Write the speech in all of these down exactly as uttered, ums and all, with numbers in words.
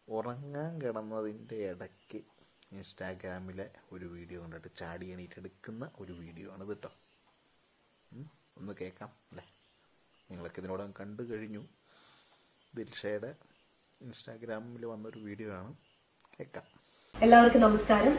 ഉറങ്ങാൻ കിടന്നതിൻ്റെ ഇടയ്ക്ക് ഇൻസ്റ്റാഗ്രാമിലെ ഒരു വീഡിയോ കണ്ടിട്ട് ചാടി എണീറ്റെടുക്കുന്ന ഒരു വീഡിയോ ആണ് കേട്ടോ. ഒന്ന് കേൾക്കാം അല്ലേ? നിങ്ങളൊക്കെ ഇതിനോടകം കണ്ടു കഴിഞ്ഞു. ദിൽഷയുടെ ഇൻസ്റ്റാഗ്രാമിൽ വന്നൊരു വീഡിയോ ആണ്, കേൾക്കാം. എല്ലാവർക്കും നമസ്കാരം.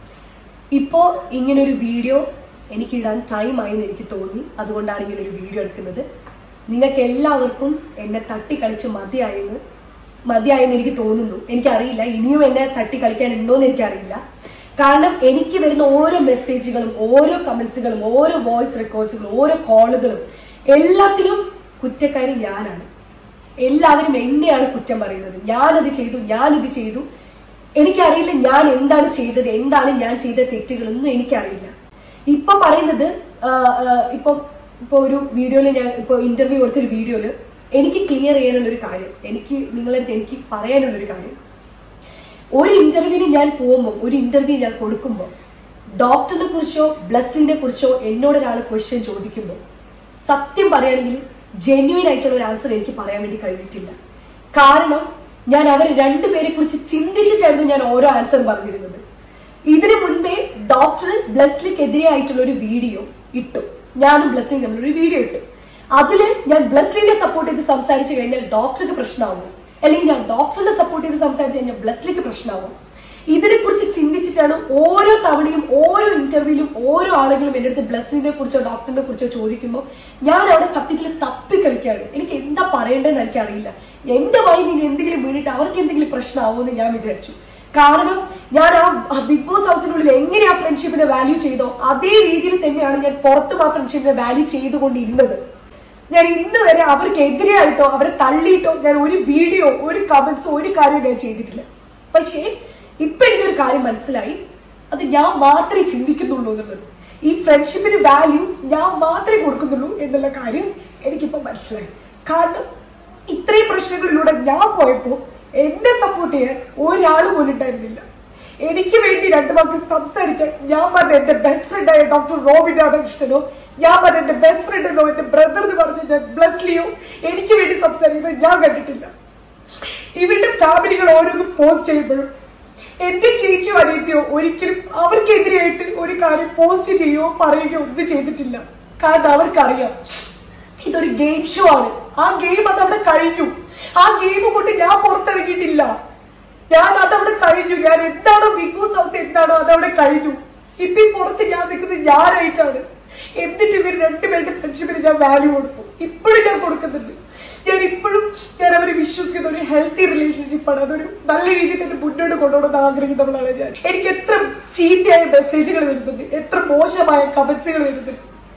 ഇപ്പോൾ ഇങ്ങനൊരു വീഡിയോ എനിക്ക് ഇടാൻ ടൈമായി എന്ന് എനിക്ക് തോന്നി, അതുകൊണ്ടാണ് ഇങ്ങനൊരു വീഡിയോ എടുക്കുന്നത്. നിങ്ങൾക്ക് എല്ലാവർക്കും എന്നെ തട്ടിക്കളിച്ച് മതിയായെന്ന് മതിയായെന്ന് എനിക്ക് തോന്നുന്നു. എനിക്കറിയില്ല ഇനിയും എന്നെ തട്ടി കളിക്കാനുണ്ടോ എന്ന് എനിക്കറിയില്ല. കാരണം എനിക്ക് വരുന്ന ഓരോ മെസ്സേജുകളും ഓരോ കമന്റ്സുകളും ഓരോ വോയിസ് റെക്കോർഡ്സുകളും ഓരോ കോളുകളും എല്ലാത്തിലും കുറ്റക്കാരി ഞാനാണ്. എല്ലാവരും എന്നെയാണ് കുറ്റം പറയുന്നത്. ഞാനത് ചെയ്തു, ഞാനിത് ചെയ്തു. എനിക്കറിയില്ല ഞാൻ എന്താണ് ചെയ്തത്, എന്താണ് ഞാൻ ചെയ്ത തെറ്റുകളൊന്നും എനിക്കറിയില്ല. ഇപ്പൊ പറയുന്നത് ഇപ്പൊ ഇപ്പൊ ഒരു വീഡിയോയില് ഞാൻ ഇപ്പൊ ഇന്റർവ്യൂ കൊടുത്തൊരു വീഡിയോയില് എനിക്ക് ക്ലിയർ ചെയ്യാനുള്ളൊരു കാര്യം, എനിക്ക് നിങ്ങളടുത്ത് എനിക്ക് പറയാനുള്ളൊരു കാര്യം, ഒരു ഇന്റർവ്യൂവിന് ഞാൻ പോകുമ്പോൾ ഒരു ഇന്റർവ്യൂ ഞാൻ കൊടുക്കുമ്പോൾ ഡോക്ടറിനെ കുറിച്ചോ ബ്ലസ്സിനെ കുറിച്ചോ എന്നോട് ഒരാൾ ക്വസ്റ്റ്യൻ ചോദിക്കുമ്പോൾ സത്യം പറയുകയാണെങ്കിൽ ജെന്യുവൻ ആയിട്ടുള്ള ഒരു ആൻസർ എനിക്ക് പറയാൻ വേണ്ടി കഴിഞ്ഞിട്ടില്ല. കാരണം ഞാൻ അവർ രണ്ടുപേരെ കുറിച്ച് ചിന്തിച്ചിട്ടായിരുന്നു ഞാൻ ഓരോ ആൻസർ പറഞ്ഞിരുന്നത്. ഇതിനു മുൻപേ ഡോക്ടർ ബ്ലസ്ലിക്കെതിരെ ആയിട്ടുള്ള ഒരു വീഡിയോ ഇട്ടു, ഞാനും ബ്ലസ്ലിയും തമ്മിലൊരു വീഡിയോ ഇട്ടു. അതില് ഞാൻ ബ്ലസ്ലിനെ സപ്പോർട്ട് ചെയ്ത് സംസാരിച്ചു കഴിഞ്ഞാൽ ഡോക്ടർക്ക് പ്രശ്നമാവും, അല്ലെങ്കിൽ ഞാൻ ഡോക്ടറിനെ സപ്പോർട്ട് ചെയ്ത് സംസാരിച്ചു കഴിഞ്ഞാൽ ബ്ലസ്ലിക്ക് പ്രശ്നമാവും. ഇതിനെ കുറിച്ച് ചിന്തിച്ചിട്ടാണ് ഓരോ തവണയും ഓരോ ഇന്റർവ്യൂവിലും ഓരോ ആളുകളും എൻ്റെ അടുത്ത് ബ്ലസ്ലിനെ കുറിച്ചോ ഡോക്ടറിനെ കുറിച്ചോ ചോദിക്കുമ്പോൾ ഞാൻ അവിടെ സത്യത്തിൽ തപ്പിക്കളിക്കാണ്. എനിക്ക് എന്താ പറയേണ്ടതെന്ന് എനിക്കറിയില്ല. എന്റെ വായി നിന്ന് എന്തെങ്കിലും വീണിട്ട് അവർക്ക് എന്തെങ്കിലും പ്രശ്നമാവുമെന്ന് ഞാൻ വിചാരിച്ചു. കാരണം ഞാൻ ആ ബിഗ് ബോസ് ഹൗസിനുള്ളിൽ എങ്ങനെ ആ ഫ്രണ്ട്ഷിപ്പിനെ വാല്യൂ ചെയ്തോ അതേ രീതിയിൽ തന്നെയാണ് ഞാൻ പുറത്തും ആ ഫ്രണ്ട്ഷിപ്പിനെ വാല്യൂ ചെയ്തുകൊണ്ടിരുന്നത്. ഞാൻ ഇന്ന് വരെ അവർക്ക് എതിരെയായിട്ടോ അവരെ തള്ളിയിട്ടോ ഞാൻ ഒരു വീഡിയോ ഒരു കമന്റ്സോ ഒരു കാര്യം ഞാൻ ചെയ്തിട്ടില്ല. പക്ഷേ ഇപ്പൊ എനിക്കൊരു കാര്യം മനസ്സിലായി, അത് ഞാൻ മാത്രമേ ചിന്തിക്കുന്നുള്ളൂ എന്നുള്ളത്. ഈ ഫ്രണ്ട്ഷിപ്പിന് വാല്യൂ ഞാൻ മാത്രമേ കൊടുക്കുന്നുള്ളൂ എന്നുള്ള കാര്യം എനിക്കിപ്പോ മനസ്സിലായി. കാരണം ഇത്രയും പ്രശ്നങ്ങളിലൂടെ ഞാൻ പോയപ്പോ എന്നെ സപ്പോർട്ട് ചെയ്യാൻ ഒരാൾ പോലും ഉണ്ടായിരുന്നില്ല. എനിക്ക് വേണ്ടി രണ്ടു വാക്ക് സംസാരിക്കാൻ ഞാൻ പറഞ്ഞ എന്റെ ബെസ്റ്റ് ഫ്രണ്ടായ ഡോക്ടർ റോബിൻ രാധാകൃഷ്ണനോ ഞാൻ പറഞ്ഞ എന്റെ ബെസ്റ്റ് ഫ്രണ്ട് എന്നോ എന്റെ ബ്രദർ എന്ന് പറഞ്ഞ ബ്ലസ്ലിയോ എനിക്ക് വേണ്ടി സംസാരിക്കുന്നത് ഞാൻ കണ്ടിട്ടില്ല. ഇവരുടെ ഫാമിലികൾ ഓരോന്നും പോസ്റ്റ് ചെയ്യുമ്പോഴും എന്റെ ചേച്ചിയോ അനിയത്തിയോ ഒരിക്കലും അവർക്കെതിരെയായിട്ട് ഒരു കാര്യം പോസ്റ്റ് ചെയ്യുകയോ പറയുകയോ ഒന്നും ചെയ്തിട്ടില്ല. കാരണം അവർക്കറിയാം ഇതൊരു ഗെയിം ഷോ ആണ്. ആ ഗെയിം അതവിടെ കഴിഞ്ഞു. ആ ഗെയിം കൊണ്ട് ഞാൻ പുറത്തിറങ്ങിയിട്ടില്ല. ഞാൻ അതവിടെ കഴിഞ്ഞു. ഞാൻ എന്താണോ ബിഗ് ബോസ് ഹൗസ് എന്താണോ അതവിടെ കഴിഞ്ഞു. ഇപ്പൊ പുറത്ത് ഞാൻ നിൽക്കുന്നത് ഞാനായിട്ടാണ്. എന്നിട്ട് ഇവർ രണ്ടുപേരുടെ ഫ്രണ്ട്ഷിപ്പിന് ഞാൻ വാല്യൂ കൊടുത്തു. ഇപ്പോഴും ഞാൻ കൊടുക്കുന്നുണ്ട്. ഞാൻ ഇപ്പോഴും ഞാൻ അവരെ വിശ്വസിക്കുന്ന ഒരു ഹെൽത്തി റിലേഷൻഷിപ്പാണ്. അതൊരു നല്ല രീതിയിൽ തന്നെ മുന്നോട്ട് കൊണ്ടുപോകണമെന്ന് ആഗ്രഹിക്കുന്നവളാണ് ഞാൻ. എനിക്ക് എത്ര ചീത്തയായ മെസ്സേജുകൾ വരുന്നുണ്ട്, എത്ര മോശമായ കമന്റ്സുകൾ വരുന്നുണ്ട്.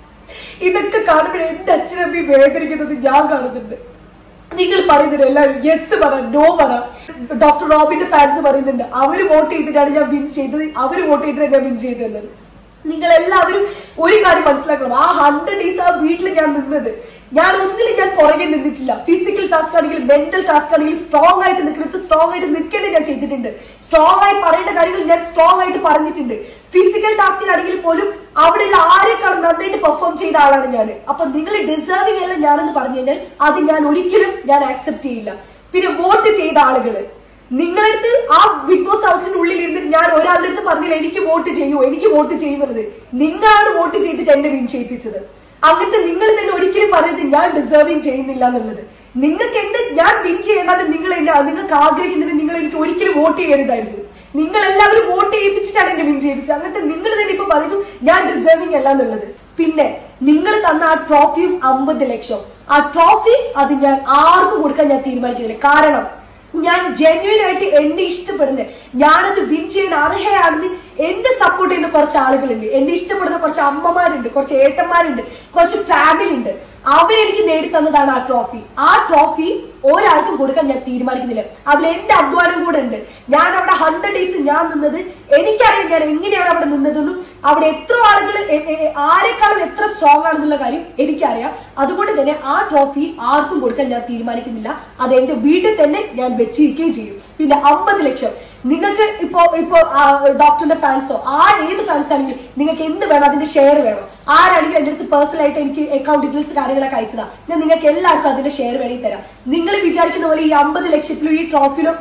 ഇതൊക്കെ കാണുമ്പോൾ എന്റെ അച്ഛനമ്മയും വേദനിക്കുന്നത് ഞാൻ കാണുന്നുണ്ട്. നിങ്ങൾ പറയുന്നുണ്ട് എല്ലാവരും യെസ് പറ നോ പറ. ഡോക്ടർ റോബിന്റെ ഫാൻസ് പറയുന്നുണ്ട് അവര് വോട്ട് ചെയ്തിട്ടാണ് ഞാൻ വിൻ ചെയ്തത്, അവര് വോട്ട് ചെയ്തിട്ടാണ് ഞാൻ വിൻ ചെയ്തത്. നിങ്ങൾ എല്ലാവരും ഒരു കാര്യം മനസ്സിലാക്കണം, ആ ഹൺഡ്രഡ് ഡേയ്സ് ആ വീട്ടിൽ ഞാൻ നിന്നത് ഞാൻ ഒന്നിലും ഞാൻ പുറകെ നിന്നിട്ടില്ല. ഫിസിക്കൽ ടാസ്ക് ആണെങ്കിലും മെന്റൽ ടാസ്ക് ആണെങ്കിലും സ്ട്രോങ് ആയിട്ട് നിൽക്കുന്നത് സ്ട്രോങ് ആയിട്ട് നിൽക്കുന്നത് ഞാൻ ചെയ്തിട്ടുണ്ട്. സ്ട്രോങ് ആയി പറയേണ്ട കാര്യങ്ങൾ ഞാൻ സ്ട്രോങ് ആയിട്ട് പറഞ്ഞിട്ടുണ്ട്. ഫിസിക്കൽ ടാസ്കിലാണെങ്കിൽ പോലും അവിടെയുള്ള ആരെക്കാളും നന്നായിട്ട് പെർഫോം ചെയ്ത ആളാണ് ഞാൻ. അപ്പൊ നിങ്ങൾ ഡിസേർവിംഗ് അല്ല ഞാനെന്ന് പറഞ്ഞു കഴിഞ്ഞാൽ അത് ഞാൻ ഒരിക്കലും ഞാൻ ആക്സെപ്റ്റ് ചെയ്യില്ല. പിന്നെ വോട്ട് ചെയ്ത ആളുകള് നിങ്ങളടുത്ത് ആ ബിഗ് ബോസ് ഹൗസിന്റെ ഉള്ളിൽ ഇരുന്നിട്ട് ഞാൻ ഒരാളുടെ അടുത്ത് പറഞ്ഞില്ല എനിക്ക് വോട്ട് ചെയ്യൂ എനിക്ക് വോട്ട് ചെയ്യുന്നത്. നിങ്ങളാണ് വോട്ട് ചെയ്തിട്ട് എന്നെ വിൻ ചെയ്യിപ്പിച്ചത്. അങ്ങനത്തെ നിങ്ങൾ തന്നെ ഒരിക്കലും പറയുന്നത് ഞാൻ ഡിസേർവിംഗ് ചെയ്യുന്നില്ല എന്നുള്ളത്. നിങ്ങൾക്ക് എന്നെ ഞാൻ വിൻ ചെയ്യേണ്ടത് നിങ്ങൾ എന്നെ നിങ്ങൾക്ക് ആഗ്രഹിക്കുന്നതിന് നിങ്ങൾ എനിക്ക് ഒരിക്കലും വോട്ട് ചെയ്യരുതായിരുന്നു. നിങ്ങൾ എല്ലാവരും വോട്ട് ചെയ്യിപ്പിച്ചിട്ടാണ് എന്നെ വിൻ ചെയ്യിപ്പിച്ചത്. അങ്ങനത്തെ നിങ്ങൾ തന്നെ ഇപ്പൊ പറയുന്നു ഞാൻ ഡിസേർവിംഗ് അല്ല എന്നുള്ളത്. പിന്നെ നിങ്ങൾ തന്ന ആ ട്രോഫിയും അമ്പത് ലക്ഷം ആ ട്രോഫി അത് ഞാൻ ആർക്കും കൊടുക്കാൻ ഞാൻ തീരുമാനിക്കുന്നില്ല. കാരണം ഞാൻ ജെന്യുവൻ ആയിട്ട് എന്നെ ഇഷ്ടപ്പെടുന്നത് ഞാനത് വിൻ ചെയ്യാൻ അർഹയാണെന്ന് എന്നെ സപ്പോർട്ട് ചെയ്യുന്ന കുറച്ച് ആളുകളുണ്ട്. എന്നെ ഇഷ്ടപ്പെടുന്ന കുറച്ച് അമ്മമാരുണ്ട്, കുറച്ച് ഏട്ടന്മാരുണ്ട്, കുറച്ച് ഫാമിലി ഉണ്ട്. അവരെനിക്ക് നേടിത്തന്നതാണ് ആ ട്രോഫി. ആ ട്രോഫി ഒരാൾക്കും കൊടുക്കാൻ ഞാൻ തീരുമാനിക്കുന്നില്ല. അതിൽ എന്റെ അധ്വാനം കൂടെ ഉണ്ട്. ഞാൻ അവിടെ ഹൺഡ്രഡ് ഡേയ്സ് ഞാൻ നിന്നത് എനിക്കറിയാം ഞാൻ എങ്ങനെയാണ് അവിടെ നിന്നതെന്നും അവിടെ എത്ര ആളുകൾ ആരെക്കാളും എത്ര സ്ട്രോങ് ആണെന്നുള്ള കാര്യം എനിക്കറിയാം. അതുകൊണ്ട് തന്നെ ആ ട്രോഫി ആർക്കും കൊടുക്കാൻ ഞാൻ തീരുമാനിക്കുന്നില്ല. അത് എന്റെ വീട്ടിൽ തന്നെ ഞാൻ വെച്ചിരിക്കുകയും ചെയ്യും. പിന്നെ അമ്പത് ലക്ഷം നിങ്ങൾക്ക് ഇപ്പോ ഇപ്പോ ഡോക്ടറിന്റെ ഫാൻസോ ആ ഏത് ഫാൻസ് ആണെങ്കിലും നിങ്ങൾക്ക് എന്ത് വേണം അതിന്റെ ഷെയർ വേണം. ആരാണെങ്കിലും എന്റെ അടുത്ത് പേഴ്സണൽ ആയിട്ട് എനിക്ക് അക്കൗണ്ട് ഡീറ്റെയിൽസ് കാര്യങ്ങളൊക്കെ അയച്ചതാ. ഞാൻ നിങ്ങൾക്ക് എല്ലാവർക്കും അതിന്റെ ഷെയർ വേണമെങ്കിൽ തരാം. നിങ്ങൾ വിചാരിക്കുന്ന പോലെ ഈ അമ്പത് ലക്ഷത്തിലും ഈ ട്രോഫിയിലും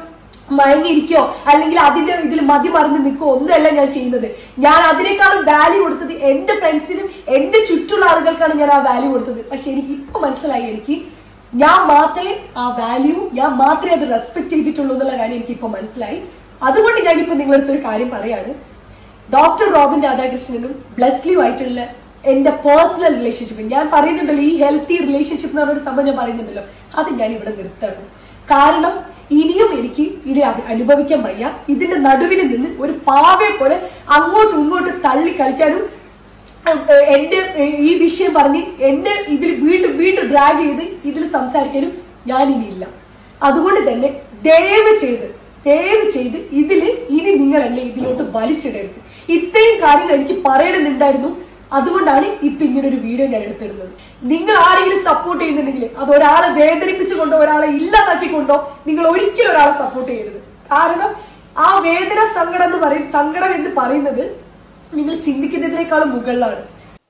മയങ്ങിയിരിക്കോ അല്ലെങ്കിൽ അതിന്റെ ഇതിൽ മതി മറന്ന് നിൽക്കോ ഒന്നുമല്ല ഞാൻ ചെയ്യുന്നത്. ഞാൻ അതിനേക്കാളും വാല്യൂ കൊടുത്തത് എന്റെ ഫ്രണ്ട്സിനും എന്റെ ചുറ്റുള്ള ആളുകൾക്കാണ് ഞാൻ ആ വാല്യൂ കൊടുത്തത്. പക്ഷെ എനിക്ക് ഇപ്പൊ മനസ്സിലായി, എനിക്ക് ഞാൻ മാത്രമേ ആ വാല്യൂ, ഞാൻ മാത്രമേ അത് റെസ്പെക്ട് ചെയ്തിട്ടുള്ളൂ എന്നുള്ള കാര്യം എനിക്ക് ഇപ്പൊ മനസ്സിലായി. അതുകൊണ്ട് ഞാനിപ്പോ നിങ്ങളടുത്ത് ഒരു കാര്യം പറയാണ്. ഡോക്ടർ റോബിൻ രാധാകൃഷ്ണനും ബ്ലെസ്ലിയുമായിട്ടുള്ള എന്റെ പേഴ്സണൽ റിലേഷൻഷിപ്പ് ഞാൻ പറയുന്നുണ്ടല്ലോ, ഈ ഹെൽത്തി റിലേഷൻഷിപ്പ് എന്ന് പറഞ്ഞൊരു സംഭവം ഞാൻ പറയുന്നുണ്ടല്ലോ, അത് ഞാൻ ഇവിടെ നിർത്തണം. കാരണം ഇനിയും എനിക്ക് ഇത് അനുഭവിക്കാൻ വയ്യ. ഇതിന്റെ നടുവിൽ നിന്ന് ഒരു പാവയെ പോലെ അങ്ങോട്ടും ഇങ്ങോട്ടും തള്ളി കളിക്കാനും എന്റെ ഈ വിഷയം പറഞ്ഞ് എന്നെ ഇതിൽ വീണ്ടും വീണ്ടും ഡ്രാഗ് ചെയ്ത് ഇതിൽ സംസാരിക്കാനും ഞാനിനിയില്ല. അതുകൊണ്ട് തന്നെ ദയവ് ചെയ്ത് ദയവ് ചെയ്ത് ഇതില് ഇനി നിങ്ങൾ എന്നെ ഇതിലോട്ട് വലിച്ചിടരുത്. ഇത്രയും കാര്യങ്ങൾ എനിക്ക് പറയണമെന്നുണ്ടായിരുന്നു. അതുകൊണ്ടാണ് ഇപ്പൊ ഇങ്ങനെ ഒരു വീഡിയോ ഞാൻ എടുത്തിടുന്നത്. നിങ്ങൾ ആരെങ്കിലും സപ്പോർട്ട് ചെയ്യുന്നുണ്ടെങ്കിൽ അത് ഒരാളെ വേദനിപ്പിച്ചുകൊണ്ടോ ഒരാളെ ഇല്ലാതാക്കിക്കൊണ്ടോ നിങ്ങൾ ഒരിക്കലും ഒരാളെ സപ്പോർട്ട് ചെയ്യരുത്. കാരണം ആ വേദന സങ്കടം എന്ന് പറയും സങ്കടം എന്ന് പറയുന്നത് നിങ്ങൾ ചിന്തിക്കുന്നതിനേക്കാളും മുകളിലാണ്.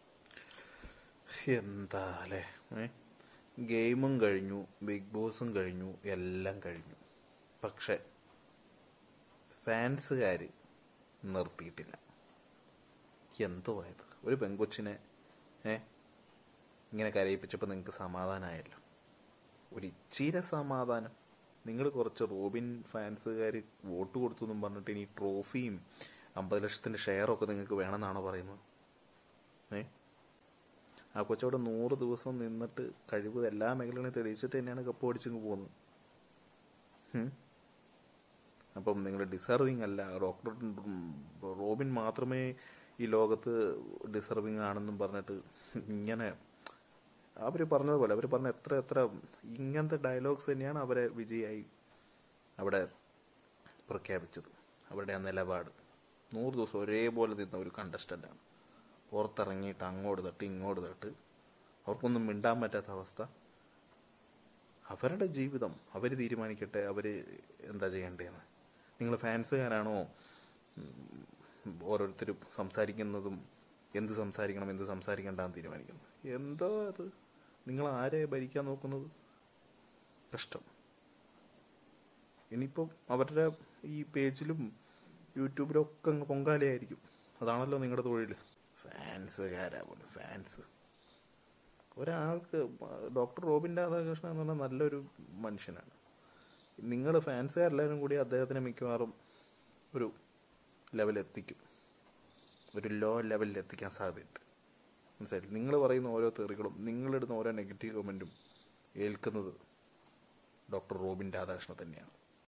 എന്താ അല്ലേ, ഗെയിമും കഴിഞ്ഞു, ബിഗ് ബോസും കഴിഞ്ഞു, എല്ലാം കഴിഞ്ഞു. പക്ഷെ ഫാൻസുകാര് നിർത്തിയിട്ടില്ല. എന്തോ ആയത്, ഒരു പെങ്കൊച്ചിനെ ഏ ഇങ്ങനെ കരയിപ്പിച്ചപ്പോൾ നിങ്ങൾക്ക് സമാധാനമായല്ലോ. ഒരു ഇച്ചിരി സമാധാനം. നിങ്ങൾ കുറച്ച് റോബിൻ ഫാൻസുകാർ വോട്ട് കൊടുത്തു എന്നും പറഞ്ഞിട്ട് ഇനി ട്രോഫിയും അമ്പത് ലക്ഷത്തിന്റെ ഷെയറൊക്കെ നിങ്ങൾക്ക് വേണമെന്നാണോ പറയുന്നത്? ഏ ആ കൊച്ചവിടെ നൂറ് ദിവസം നിന്നിട്ട് കഴിവ് എല്ലാ മേഖലകളും തെളിയിച്ചിട്ട് തന്നെയാണ് കപ്പ് അടിച്ചിങ്ങ് പോകുന്നത്. അപ്പം നിങ്ങൾ ഡിസർവിങ് അല്ല, ഡോക്ടർ റോബിൻ മാത്രമേ ഈ ലോകത്ത് ഡിസർവിങ് ആണെന്നും പറഞ്ഞിട്ട് ഇങ്ങനെ അവർ പറഞ്ഞതുപോലെ അവർ പറഞ്ഞ എത്ര എത്ര ഇങ്ങനത്തെ ഡയലോഗ്സ് തന്നെയാണ് അവരെ വിജയായി അവിടെ പ്രഖ്യാപിച്ചത്. അവരുടെ ആ നിലപാട് നൂറ് ദിവസം ഒരേപോലെ നിന്ന ഒരു കണ്ടസ്റ്റൻ്റാണ്. പുറത്തിറങ്ങിയിട്ട് അങ്ങോട്ട് തട്ട് ഇങ്ങോട്ട് തട്ട്, അവർക്കൊന്നും മിണ്ടാൻ പറ്റാത്ത അവസ്ഥ. അവരുടെ ജീവിതം അവർ തീരുമാനിക്കട്ടെ, അവർ എന്താ ചെയ്യേണ്ടതെന്ന്. നിങ്ങൾ ഫാൻസുകാരാണോ ഓരോരുത്തരും സംസാരിക്കുന്നതും എന്ത് സംസാരിക്കണം എന്ത് സംസാരിക്കണ്ടെന്ന് തീരുമാനിക്കുന്നത്? എന്തോ അത്, നിങ്ങൾ ആരെ ഭരിക്കാൻ നോക്കുന്നത്? കഷ്ടം. ഇനിയിപ്പം അവരുടെ ഈ പേജിലും യൂട്യൂബിലും ഒക്കെ അങ്ങ് പൊങ്കാലയായിരിക്കും. അതാണല്ലോ നിങ്ങളുടെ തൊഴിൽ. ഫാൻസുകാരാ പോലും ഫാൻസ്. ഒരാൾക്ക് ഡോക്ടർ റോബിൻ രാധാകൃഷ്ണൻ എന്ന് പറഞ്ഞാൽ നല്ലൊരു മനുഷ്യനാണ്. നിങ്ങൾ ഫാൻസുകാരെല്ലാവരും കൂടി അദ്ദേഹത്തിനെ മിക്കവാറും ഒരു ലെവലെത്തിക്കും, ഒരു ലോ ലെവലിൽ എത്തിക്കാൻ സാധ്യതയുണ്ട്. മനസ്സിലായി? നിങ്ങൾ പറയുന്ന ഓരോ തെറികളും നിങ്ങളിടുന്ന ഓരോ നെഗറ്റീവ് കമൻറ്റും ഏൽക്കുന്നത് ഡോക്ടർ റോബിൻ രാധാകൃഷ്ണൻ തന്നെയാണ്.